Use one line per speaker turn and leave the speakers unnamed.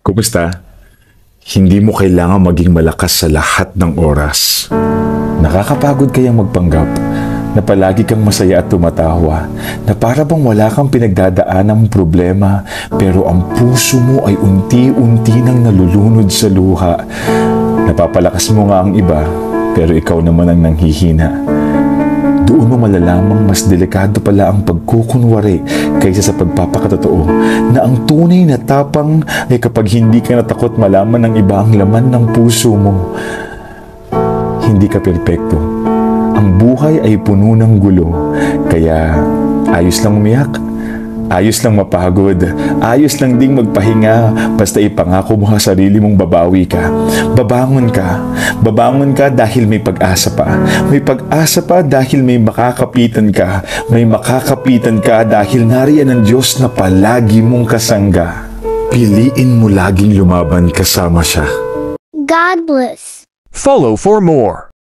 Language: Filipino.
Kumusta? Hindi mo kailangan maging malakas sa lahat ng oras. Nakakapagod kayang magpanggap na palagi kang masaya at tumatawa, na para bang wala kang pinagdadaanang problema, pero ang puso mo ay unti-unti nang nalulunod sa luha. Napapalakas mo nga ang iba, pero ikaw naman ang nanghihina. Doon mo malalamang mas delikado pala ang pagkukunwari kaysa sa pagpapakatotoo, na ang tunay na tapang ay kapag hindi ka natakot malaman ng iba ang laman ng puso mo. Hindi ka perpekto. Ang buhay ay puno ng gulo, kaya ayos lang umiyak, ayos lang mapagod, ayos lang ding magpahinga, basta ipangako mo sa sarili mong babawi ka. Babangon ka dahil may pag-asa pa. May pag-asa pa dahil may makakapitan ka. May makakapitan ka dahil nariyan ang Diyos na palagi mong kasangga. Piliin mo laging lumaban kasama siya.
God bless.
Follow for more.